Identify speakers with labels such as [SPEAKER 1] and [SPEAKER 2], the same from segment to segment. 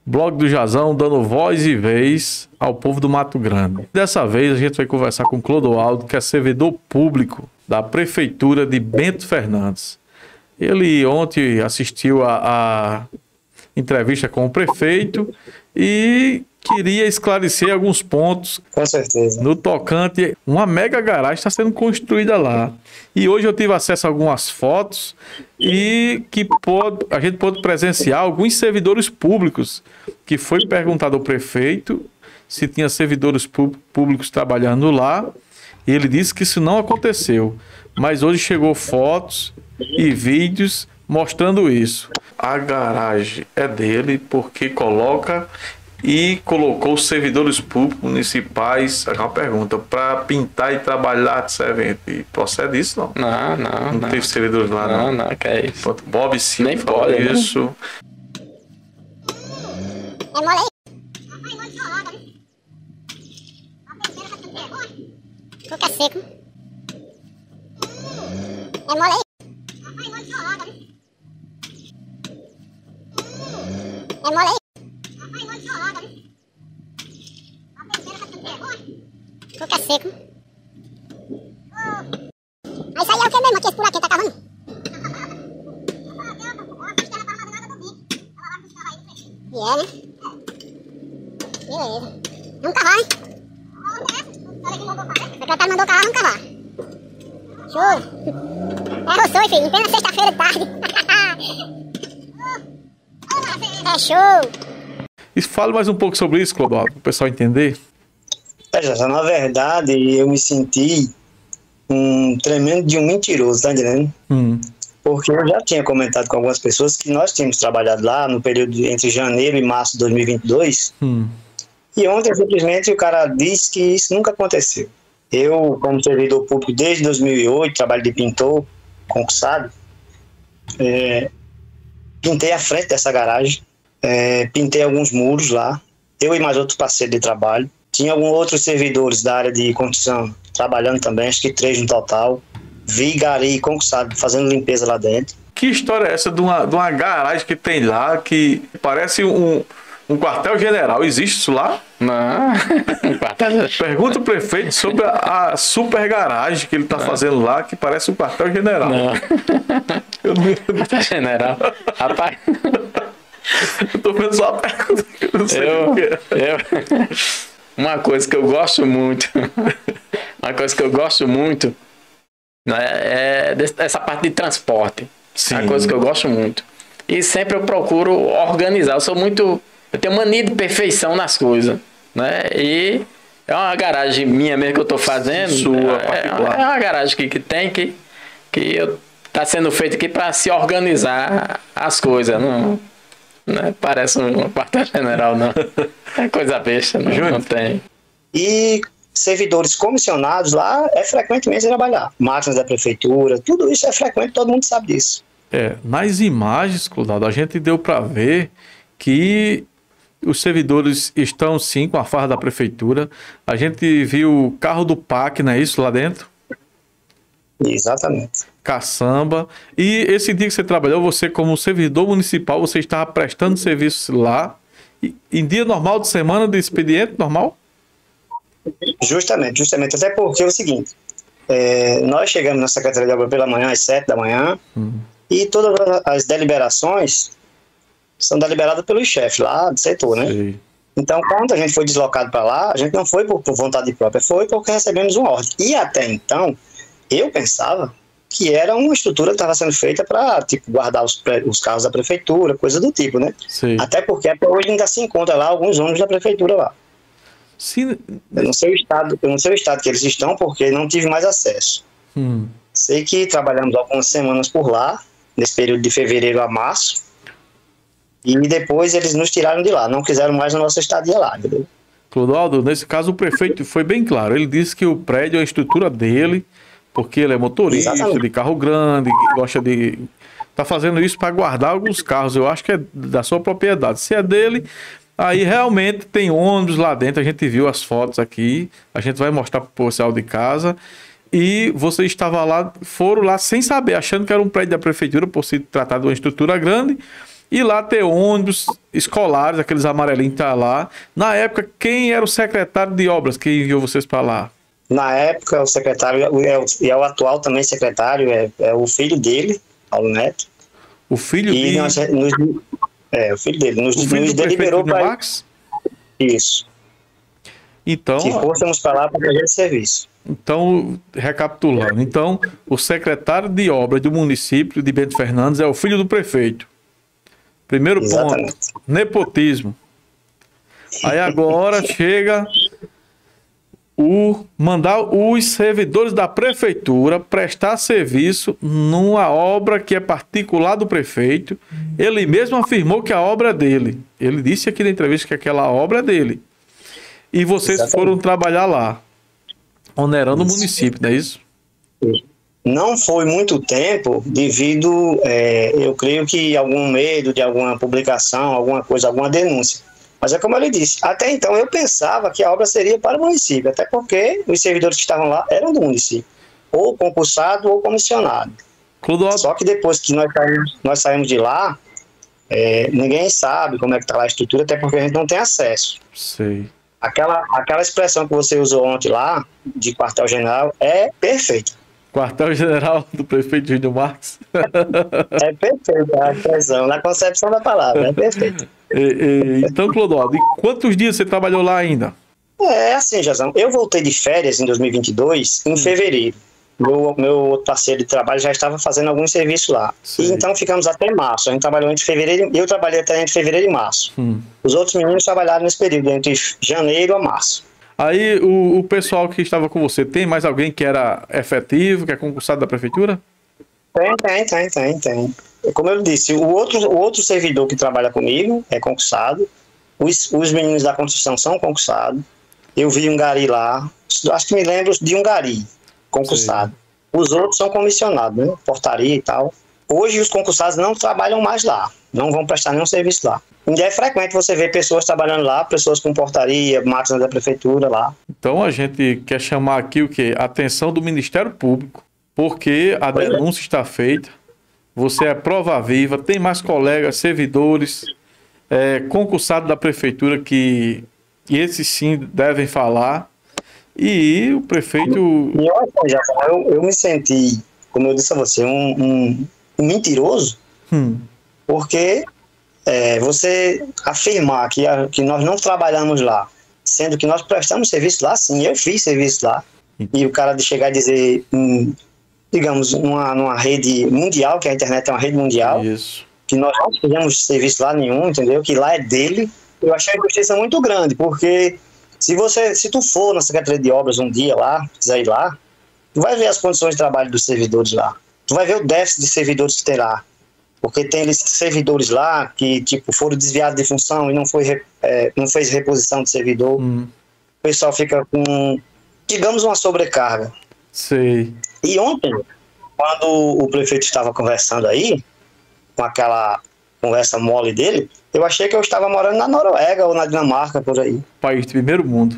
[SPEAKER 1] Blog do Jazão dando voz e vez ao povo do Mato Grande. Dessa vez a gente vai conversar com Clodoaldo, que é servidor público da Prefeitura de Bento Fernandes. Ele ontem assistiu a entrevista com o prefeito e queria esclarecer alguns pontos.
[SPEAKER 2] Com certeza.
[SPEAKER 1] No tocante, uma mega garagem está sendo construída lá. E hoje eu tive acesso a algumas fotos e que a gente pôde presenciar alguns servidores públicos, que foi perguntado ao prefeito se tinha servidores públicos trabalhando lá, e ele disse que isso não aconteceu. Mas hoje chegou fotos e vídeos mostrando isso. A garagem é dele porque colocou os servidores públicos municipais, é uma pergunta, para pintar e trabalhar desse evento. E procede isso, não? Não teve servidores lá, não?
[SPEAKER 3] Não, que é isso.
[SPEAKER 1] Bob Sim
[SPEAKER 3] nem pode
[SPEAKER 1] isso.
[SPEAKER 4] É mole aí? Fica seco. É mole aí? É mole aí? Fica seco. Isso aí é o que mesmo? Aqui, esse buraquinho tá cavando? E é, né? Beleza. Vamos cavar, hein? O secretário mandou cavar, vamos cavar. Show. É, roçou, filho. Em plena sexta-feira de tarde. É show.
[SPEAKER 1] E fale mais um pouco sobre isso, Clodoaldo, para o pessoal entender.
[SPEAKER 2] Na verdade, eu me senti um tremendo de um mentiroso, tá entendendo? Porque eu já tinha comentado com algumas pessoas que nós tínhamos trabalhado lá no período entre janeiro e março de 2022. E ontem, simplesmente, o cara disse que isso nunca aconteceu. Eu, como servidor público desde 2008, trabalho de pintor, concursado, pintei a frente dessa garagem, pintei alguns muros lá, eu e mais outros parceiros de trabalho. Tinha alguns outros servidores da área de construção trabalhando também, acho que 3 no total. Vi gari concursado fazendo limpeza lá dentro.
[SPEAKER 1] Que história é essa de uma garagem que tem lá, que parece um quartel-general? Existe isso lá?
[SPEAKER 3] Não.
[SPEAKER 1] Pergunta o prefeito sobre a super garagem que ele está fazendo lá, que parece um quartel-general.
[SPEAKER 3] Quartel-general. Rapaz.
[SPEAKER 1] Eu tô vendo só a pergunta que eu não sei o que é.
[SPEAKER 3] Uma coisa que eu gosto muito é essa parte de transporte.
[SPEAKER 1] Sim.
[SPEAKER 3] É uma coisa que eu gosto muito. E sempre eu procuro organizar. Eu tenho mania de perfeição nas coisas, né? E é uma garagem minha mesmo que eu tô fazendo.
[SPEAKER 1] Sua,
[SPEAKER 3] é uma garagem que tá sendo feita aqui para se organizar as coisas. Não parece um quartel-general, não. É coisa besta, não tem.
[SPEAKER 2] E servidores comissionados lá é frequentemente trabalhar. Máquinas da prefeitura, tudo isso é frequente, todo mundo sabe disso.
[SPEAKER 1] Nas imagens, Clodoaldo, a gente deu para ver que os servidores estão sim com a farda da prefeitura. A gente viu o carro do PAC, não é isso, lá dentro?
[SPEAKER 2] Exatamente.
[SPEAKER 1] Caçamba. E esse dia que você trabalhou, você como servidor municipal, você estava prestando serviço lá, em dia normal de semana, de expediente normal?
[SPEAKER 2] Justamente. Até porque é o seguinte, nós chegamos na Secretaria de Obra pela manhã, às 7 da manhã, e todas as deliberações são deliberadas pelo chefe lá do setor, né?
[SPEAKER 1] Sim.
[SPEAKER 2] Então, quando a gente foi deslocado para lá, a gente não foi por vontade própria, foi porque recebemos uma ordem. E até então, eu pensava que era uma estrutura que estava sendo feita para guardar os carros da prefeitura, coisa do tipo, né?
[SPEAKER 1] Sim.
[SPEAKER 2] Até porque até hoje ainda se encontra lá alguns ônibus da prefeitura lá.
[SPEAKER 1] Sim.
[SPEAKER 2] Eu não sei o estado que eles estão, porque não tive mais acesso. Sei que trabalhamos algumas semanas por lá, nesse período de fevereiro a março, e depois eles nos tiraram de lá, não quiseram mais a nossa estadia lá, entendeu?
[SPEAKER 1] Clodoaldo, nesse caso o prefeito foi bem claro, ele disse que o prédio é a estrutura dele, porque ele é motorista,
[SPEAKER 2] Exatamente,
[SPEAKER 1] de carro grande, gosta de... Tá fazendo isso para guardar alguns carros, eu acho que é da sua propriedade. Se é dele, aí realmente tem ônibus lá dentro, a gente viu as fotos aqui, a gente vai mostrar para o pessoal de casa. E você estava lá, foram lá sem saber, achando que era um prédio da prefeitura, por se tratar de uma estrutura grande, e lá ter ônibus escolares, aqueles amarelinhos tá lá. Na época, quem era o secretário de obras que enviou vocês para lá?
[SPEAKER 2] Na época, o secretário, e é o atual também secretário, é o filho dele, Paulo Neto.
[SPEAKER 1] O filho
[SPEAKER 2] e
[SPEAKER 1] de...
[SPEAKER 2] o filho dele. Nos
[SPEAKER 1] deliberou para
[SPEAKER 2] isso.
[SPEAKER 1] Então,
[SPEAKER 2] se fôssemos para lá para fazer serviço.
[SPEAKER 1] Então, recapitulando. Então, o secretário de obras do município de Bento Fernandes é o filho do prefeito. Primeiro
[SPEAKER 2] Exatamente.
[SPEAKER 1] ponto, nepotismo. Aí agora chega mandar os servidores da prefeitura prestar serviço numa obra que é particular do prefeito. Ele mesmo afirmou que a obra é dele. Ele disse aqui na entrevista que aquela obra é dele. E vocês foram trabalhar lá, onerando o município, não é isso?
[SPEAKER 2] Não foi muito tempo devido, eu creio que algum medo de alguma publicação, alguma coisa, alguma denúncia. Mas é como eu lhe disse, até então eu pensava que a obra seria para o município, até porque os servidores que estavam lá eram do município, ou concursado ou comissionado. Só que depois que nós saímos de lá, ninguém sabe como é que está lá a estrutura, até porque a gente não tem acesso.
[SPEAKER 1] Sei.
[SPEAKER 2] Aquela expressão que você usou ontem lá, de quartel-general, é perfeita.
[SPEAKER 1] Quartel-general do prefeito Júnior Marques?
[SPEAKER 2] É perfeita a expressão, na concepção da palavra, é perfeita.
[SPEAKER 1] Então, Clodoaldo, e quantos dias você trabalhou lá ainda?
[SPEAKER 2] É assim, Jazão, eu voltei de férias em 2022, em fevereiro. Meu parceiro de trabalho já estava fazendo alguns serviços lá. E então ficamos até março. A gente trabalhou entre fevereiro, eu trabalhei até entre fevereiro e março. Os outros meninos trabalharam nesse período, entre janeiro a março.
[SPEAKER 1] Aí o pessoal que estava com você, tem mais alguém que era efetivo, que é concursado da prefeitura?
[SPEAKER 2] Tem. Como eu disse, o outro servidor que trabalha comigo é concursado. Os meninos da construção são concursados. Eu vi um gari lá, acho que me lembro de um gari concursado. Sim. Os outros são comissionados, né? Portaria e tal. Hoje os concursados não trabalham mais lá, não vão prestar nenhum serviço lá. Ainda é frequente você ver pessoas trabalhando lá, pessoas com portaria, máquinas da prefeitura lá.
[SPEAKER 1] Então a gente quer chamar aqui o quê? A atenção do Ministério Público, porque a denúncia está feita, você é prova viva, tem mais colegas, servidores, concursados da prefeitura que esses sim devem falar. E o prefeito...
[SPEAKER 2] Eu me senti, como eu disse a você, um mentiroso, porque você afirmar que nós não trabalhamos lá, sendo que nós prestamos serviço lá, sim, eu fiz serviço lá, e o cara de chegar e dizer, digamos, numa rede mundial, que a internet é uma rede mundial,
[SPEAKER 1] isso, que
[SPEAKER 2] nós não fizemos serviço lá nenhum, entendeu? Que lá é dele, eu achei a injustiça muito grande, porque... Se tu for na Secretaria de Obras um dia lá, quiser ir lá, tu vai ver as condições de trabalho dos servidores lá. Tu vai ver o déficit de servidores que tem lá. Porque tem servidores lá que foram desviados de função e não fez reposição de servidor. O pessoal fica com, digamos, uma sobrecarga.
[SPEAKER 1] Sei.
[SPEAKER 2] E ontem, quando o prefeito estava conversando aí, com aquela conversa mole dele, eu achei que eu estava morando na Noruega ou na Dinamarca, por aí.
[SPEAKER 1] País de primeiro mundo.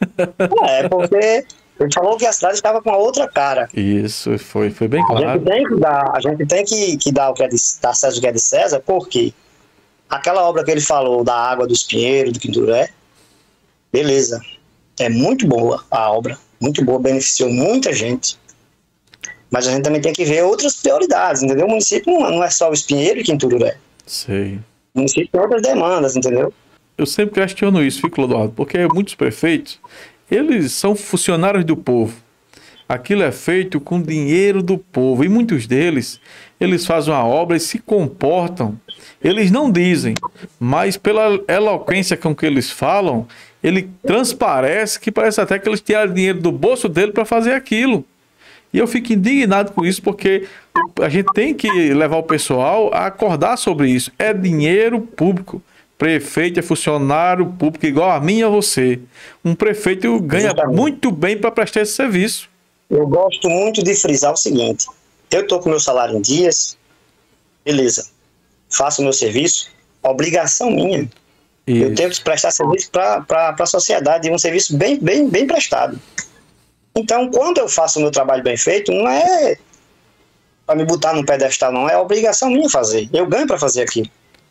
[SPEAKER 2] Porque ele falou que a cidade estava com uma outra cara.
[SPEAKER 1] Isso, foi bem claro.
[SPEAKER 2] A gente tem que dar o que é dar César o que é de César, porque aquela obra que ele falou da água do Espinheiro, do Quinturé, beleza, é muito boa a obra, muito boa, beneficiou muita gente. Mas a gente também tem que ver outras prioridades, entendeu? O município não é só o Espinheiro e Quinturé.
[SPEAKER 1] Sei.
[SPEAKER 2] O município tem outras demandas, entendeu?
[SPEAKER 1] Eu sempre questiono isso, Clodoaldo, porque muitos prefeitos, eles são funcionários do povo. Aquilo é feito com dinheiro do povo. E muitos deles, eles fazem uma obra e se comportam. Eles não dizem, mas pela eloquência com que eles falam, ele transparece que parece até que eles tiraram dinheiro do bolso dele para fazer aquilo. E eu fico indignado com isso, porque a gente tem que levar o pessoal a acordar sobre isso. É dinheiro público. Prefeito é funcionário público igual a mim e a você. Um prefeito ganha muito bem para prestar esse serviço.
[SPEAKER 2] Eu gosto muito de frisar o seguinte. Eu estou com meu salário em dias, beleza. Faço o meu serviço, obrigação minha. Isso. Eu tenho que prestar serviço para a sociedade, um serviço bem prestado. Então, quando eu faço o meu trabalho bem feito, não é para me botar num pedestal, não. É obrigação minha fazer. Eu ganho para fazer aquilo.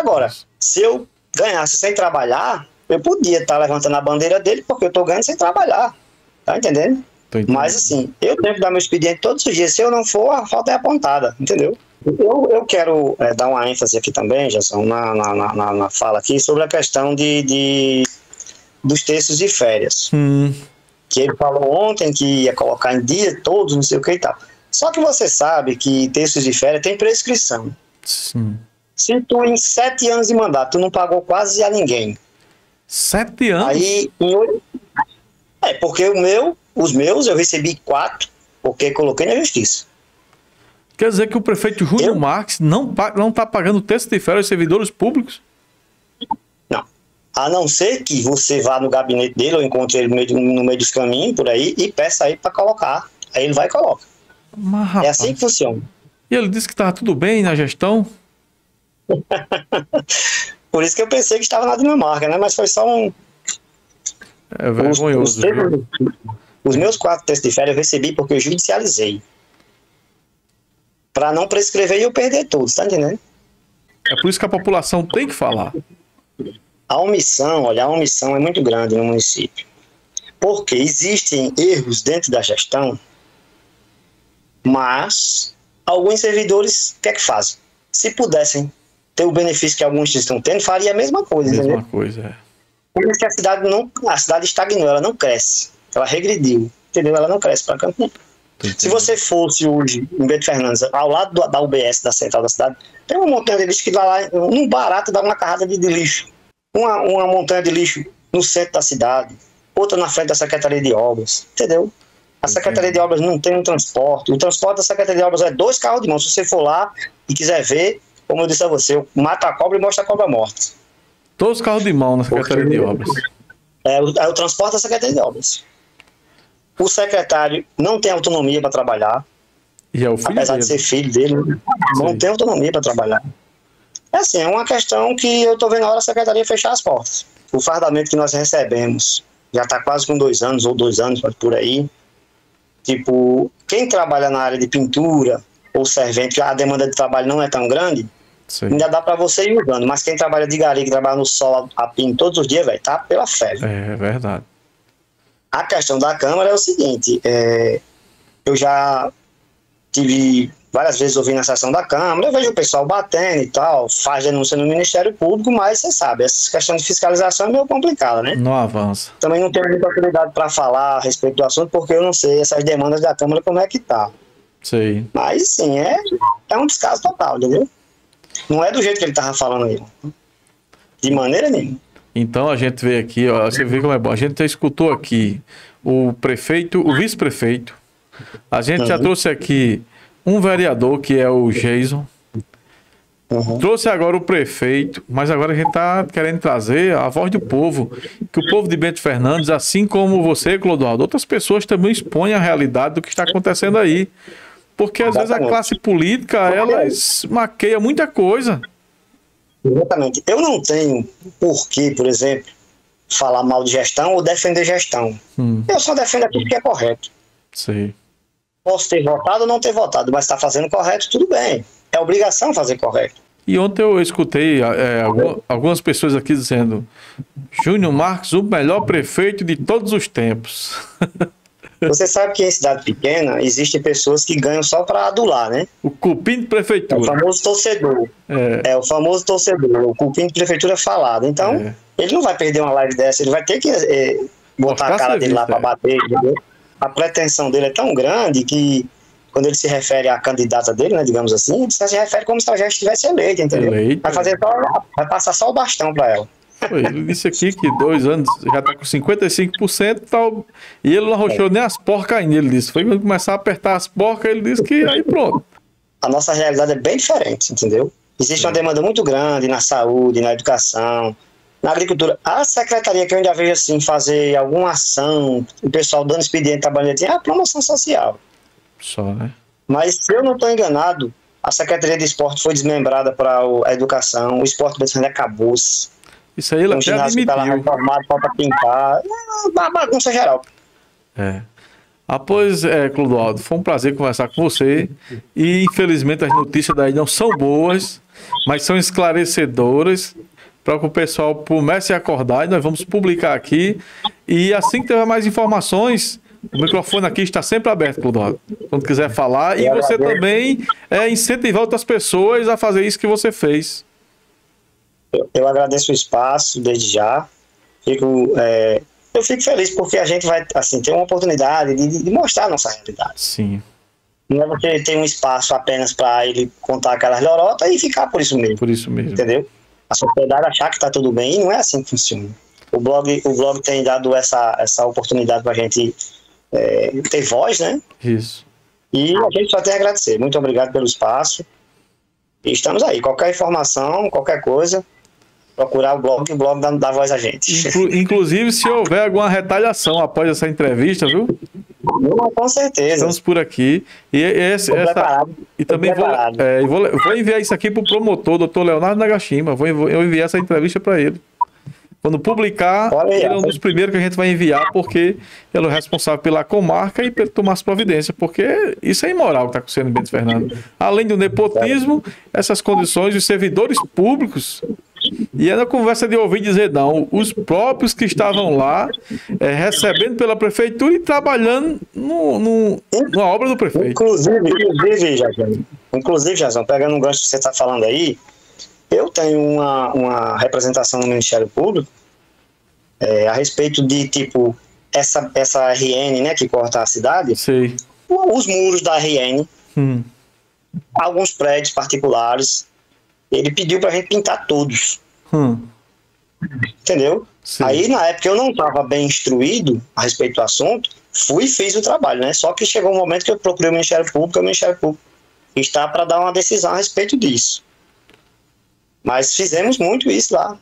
[SPEAKER 2] Agora, se eu ganhasse sem trabalhar, eu podia estar levantando a bandeira dele, porque eu estou ganhando sem trabalhar. Tá entendendo? Mas assim, eu tenho que dar meu expediente todos os dias. Se eu não for, a falta é apontada, entendeu? Eu quero dar uma ênfase aqui também, Gerson, na fala aqui, sobre a questão dos terços de férias. Que ele falou ontem que ia colocar em dia todos, não sei o que e tal. Só que você sabe que terços de férias tem prescrição.
[SPEAKER 1] Sim.
[SPEAKER 2] Se tu em 7 anos de mandato, tu não pagou quase a ninguém.
[SPEAKER 1] 7 anos?
[SPEAKER 2] Aí, porque os meus eu recebi 4, porque coloquei na justiça.
[SPEAKER 1] Quer dizer que o prefeito Júnior Marques não está pagando terço de férias aos servidores públicos?
[SPEAKER 2] Não. A não ser que você vá no gabinete dele ou encontre ele no meio dos caminhos, por aí, e peça aí para colocar. Aí ele vai e coloca.
[SPEAKER 1] Mas, rapaz,
[SPEAKER 2] é assim que funciona.
[SPEAKER 1] E ele disse que estava tudo bem na gestão?
[SPEAKER 2] Por isso que eu pensei que estava na Dinamarca, né? Mas foi só um...
[SPEAKER 1] É vergonhoso.
[SPEAKER 2] Os meus 4 testes de férias eu recebi porque eu judicializei. Para não prescrever e eu perder todos, tá entendendo?
[SPEAKER 1] É por isso que a população tem que falar.
[SPEAKER 2] A omissão é muito grande no município. Porque existem erros dentro da gestão, mas alguns servidores, o que é que fazem? Se pudessem ter o benefício que alguns estão tendo, faria a mesma coisa,
[SPEAKER 1] Mesma
[SPEAKER 2] entendeu?
[SPEAKER 1] coisa,
[SPEAKER 2] Por isso que a cidade estagnou, ela não cresce. Ela regrediu, entendeu? Ela não cresce para canto nenhum. Se você fosse hoje em Bento Fernandes, ao lado da UBS, da central da cidade, tem uma montanha de lixo que dá lá, num barato, dá uma carrada de lixo. Uma montanha de lixo no centro da cidade, outra na frente da Secretaria de Obras, entendeu? A Secretaria de Obras não tem um transporte. O transporte da Secretaria de Obras é 2 carros de mão. Se você for lá e quiser ver, como eu disse a você, eu mato a cobra e mostro a cobra morta.
[SPEAKER 1] 2 carros de mão na Secretaria de Obras.
[SPEAKER 2] É o transporte da Secretaria de Obras. O secretário não tem autonomia para trabalhar.
[SPEAKER 1] E é o filho
[SPEAKER 2] apesar
[SPEAKER 1] dele.
[SPEAKER 2] de ser filho dele, não tem autonomia para trabalhar. É assim, é uma questão que eu estou vendo a hora da secretaria fechar as portas. O fardamento que nós recebemos já está quase com 2 anos, ou 2 anos por aí. Tipo, quem trabalha na área de pintura ou servente, que a demanda de trabalho não é tão grande,
[SPEAKER 1] Sim.
[SPEAKER 2] ainda dá para você ir usando. Mas quem trabalha de gari, que trabalha no sol a pino todos os dias, velho, tá pela fé.
[SPEAKER 1] É verdade.
[SPEAKER 2] A questão da Câmara é o seguinte, eu já tive várias vezes ouvindo a sessão da Câmara, eu vejo o pessoal batendo e tal, faz denúncia no Ministério Público, mas você sabe, essa questão de fiscalização é meio complicada, né?
[SPEAKER 1] Não avança.
[SPEAKER 2] Também não tenho muita autoridade para falar a respeito do assunto, porque eu não sei essas demandas da Câmara como é que tá.
[SPEAKER 1] Sei.
[SPEAKER 2] Mas sim, é um descaso total, entendeu? Não é do jeito que ele tava falando aí. De maneira nenhuma.
[SPEAKER 1] Então a gente vê aqui, ó, você vê como é bom. A gente já escutou aqui o prefeito, o vice-prefeito. A gente já trouxe aqui um vereador, que é o Jason. Trouxe agora o prefeito, mas agora a gente está querendo trazer a voz do povo. Que o povo de Bento Fernandes, assim como você, Clodoaldo, outras pessoas também expõem a realidade do que está acontecendo aí. Porque às vezes a classe política, ela maqueia muita coisa.
[SPEAKER 2] Exatamente. Eu não tenho porquê, por exemplo, falar mal de gestão ou defender gestão. Eu só defendo aquilo que é correto.
[SPEAKER 1] Sim.
[SPEAKER 2] Posso ter votado ou não ter votado, mas está fazendo correto, tudo bem. É obrigação fazer correto.
[SPEAKER 1] E ontem eu escutei algumas pessoas aqui dizendo: Júnior Marques, o melhor prefeito de todos os tempos.
[SPEAKER 2] Você sabe que em cidade pequena existem pessoas que ganham só para adular, né?
[SPEAKER 1] O cupim de prefeitura.
[SPEAKER 2] É o famoso torcedor. É o famoso torcedor. O cupim de prefeitura falado. Então, ele não vai perder uma live dessa, ele vai ter que botar a cara dele lá para bater, entendeu? A pretensão dele é tão grande que, quando ele se refere à candidata dele, né, digamos assim, ele se refere como se ela já estivesse eleita, entendeu? Vai passar só o bastão para ela.
[SPEAKER 1] Ele disse aqui que 2 anos já está com 55% e tal, e ele não arrochou nem as porcas ainda, ele disse. Foi quando começar a apertar as porcas, ele disse que aí pronto.
[SPEAKER 2] A nossa realidade é bem diferente, entendeu? Existe uma demanda muito grande na saúde, na educação, na agricultura. A secretaria que eu ainda vejo assim, fazer alguma ação, o pessoal dando expediente, trabalhando, é a promoção social.
[SPEAKER 1] Só, né?
[SPEAKER 2] Mas se eu não estou enganado, a Secretaria de Esporte foi desmembrada para a educação, o esporte acabou-se.
[SPEAKER 1] Isso aí ele até admitiu.
[SPEAKER 2] Tá lá reformado, falta pintar, uma bagunça geral.
[SPEAKER 1] Após, Clodoaldo, foi um prazer conversar com você. E infelizmente as notícias daí não são boas. mas são esclarecedoras para que o pessoal comece a acordar, e nós vamos publicar aqui. E assim que tiver mais informações, o microfone aqui está sempre aberto, Clodoaldo, quando quiser falar. E você também incentivar outras pessoas a fazer isso que você fez.
[SPEAKER 2] Eu agradeço o espaço desde já. Eu fico feliz porque a gente vai assim, ter uma oportunidade de mostrar a nossa realidade.
[SPEAKER 1] Sim.
[SPEAKER 2] Não é você ter um espaço apenas para ele contar aquelas lorotas e ficar por isso mesmo.
[SPEAKER 1] Por isso mesmo.
[SPEAKER 2] Entendeu? A sociedade achar que está tudo bem, e não é assim que funciona. O blog tem dado essa oportunidade para a gente ter voz, né?
[SPEAKER 1] Isso.
[SPEAKER 2] E a gente só tem a agradecer. Muito obrigado pelo espaço. E estamos aí. Qualquer informação, qualquer coisa, procurar o blog dá voz a gente.
[SPEAKER 1] Inclusive, se houver alguma retaliação após essa entrevista, viu?
[SPEAKER 2] Com certeza.
[SPEAKER 1] Estamos por aqui. E também vou enviar isso aqui para o promotor, doutor Leonardo Nagashima. Eu enviar essa entrevista para ele. Quando publicar, ele é um dos primeiros que a gente vai enviar, porque ele é o responsável pela comarca e por tomar as providências, porque isso é imoral que está acontecendo em Bento Fernando. Além do nepotismo, essas condições, os servidores públicos, e é na conversa de ouvir dizer, não, os próprios que estavam lá, recebendo pela prefeitura e trabalhando na obra do prefeito.
[SPEAKER 2] Inclusive, Jazão, pegando um gancho que você está falando aí, eu tenho uma representação no Ministério Público a respeito de, tipo, essa RN, né, que corta a cidade.
[SPEAKER 1] Sei.
[SPEAKER 2] Os muros da RN, alguns prédios particulares, ele pediu pra gente pintar todos. Entendeu? Sim. Aí, na época, eu não estava bem instruído a respeito do assunto, fui e fiz o trabalho, né? Só que chegou um momento que eu procurei o Ministério Público está para dar uma decisão a respeito disso. Mas fizemos muito isso lá.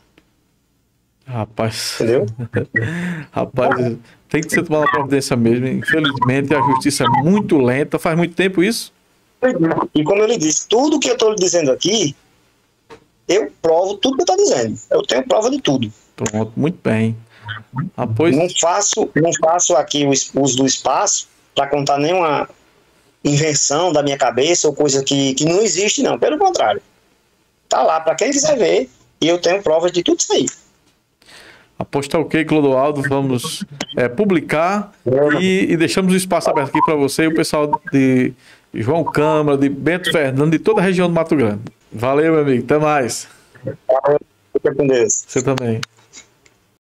[SPEAKER 1] Rapaz.
[SPEAKER 2] Entendeu?
[SPEAKER 1] Rapaz, tem que ser tomada uma providência mesmo. Infelizmente, a justiça é muito lenta. Faz muito tempo isso?
[SPEAKER 2] E como eu lhe disse, tudo que eu estou lhe dizendo aqui, eu provo tudo que eu estou dizendo. Eu tenho prova de tudo.
[SPEAKER 1] Pronto, muito bem. Pois...
[SPEAKER 2] Não faço aqui o uso do espaço para contar nenhuma invenção da minha cabeça ou coisa que não existe, não. Pelo contrário. Tá lá para quem quiser ver, e eu tenho provas de tudo isso aí.
[SPEAKER 1] Aposta ok, Clodoaldo, vamos publicar e deixamos o espaço aberto aqui para você e o pessoal de João Câmara, de Bento Fernando, de toda a região do Mato Grande. Valeu, meu amigo, até mais.
[SPEAKER 2] Fica com Deus.
[SPEAKER 1] Você também.